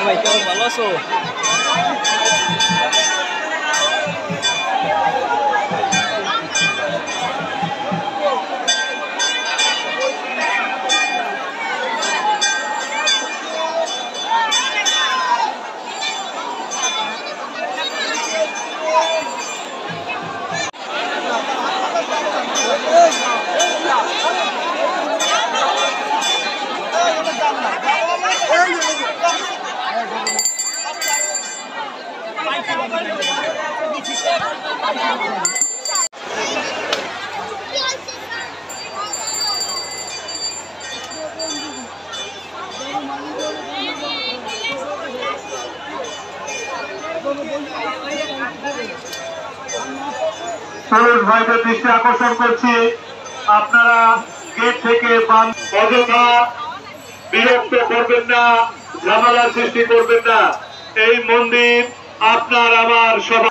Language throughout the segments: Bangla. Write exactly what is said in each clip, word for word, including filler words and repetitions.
ভাই, কেমন ভালো আছো? পুলিশ ভাইদের দৃষ্টি আকর্ষণ করছি, আপনারা গেট থেকে অযথা বিরক্ত করবেন না, ঝামেলার সৃষ্টি করবেন না। এই মন্দির আপনার আমার সবার।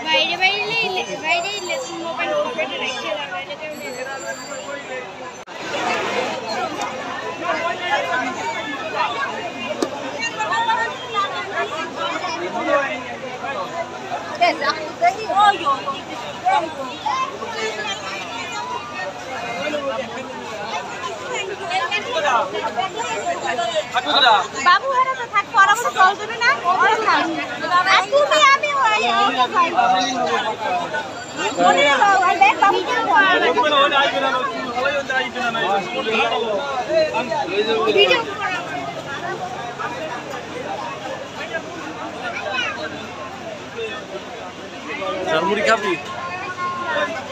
বাবু হারা তো থাক পরামর্শ চল দেবে না আর তুমি আমি মনে রাখো আর দেখ বাবু ভিডিও ঝালমুড়ি খাবি?